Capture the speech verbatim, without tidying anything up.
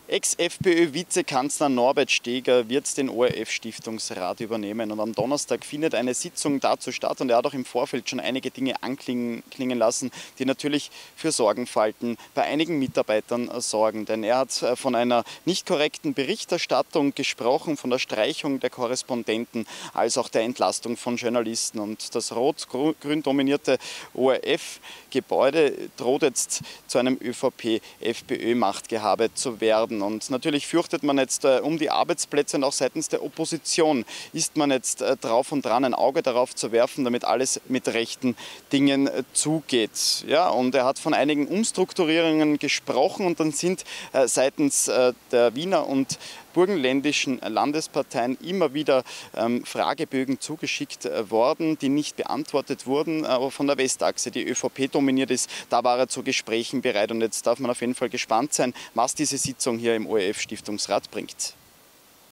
Ex-FPÖ-Vizekanzler Norbert Steger wird den O R F-Stiftungsrat übernehmen. Und am Donnerstag findet eine Sitzung dazu statt. Und er hat auch im Vorfeld schon einige Dinge anklingen klingen lassen, die natürlich für Sorgenfalten bei einigen Mitarbeitern sorgen. Denn er hat von einer nicht korrekten Berichterstattung gesprochen, von der Streichung der Korrespondenten, als auch der Entlastung von Journalisten. Und das rot-grün dominierte O R F-Gebäude droht jetzt zu einem ÖVP-F P Ö-Machtgehabe zu werden. Und natürlich fürchtet man jetzt äh, um die Arbeitsplätze, und auch seitens der Opposition ist man jetzt äh, drauf und dran, ein Auge darauf zu werfen, damit alles mit rechten Dingen äh, zugeht. Ja, und er hat von einigen Umstrukturierungen gesprochen, und dann sind äh, seitens äh, der Wiener und burgenländischen Landesparteien immer wieder ähm, Fragebögen zugeschickt äh, worden, die nicht beantwortet wurden, aber von der Westachse, die ÖVP dominiert ist, da war er zu Gesprächen bereit, und jetzt darf man auf jeden Fall gespannt sein, was diese Sitzung hier im O R F-Stiftungsrat bringt.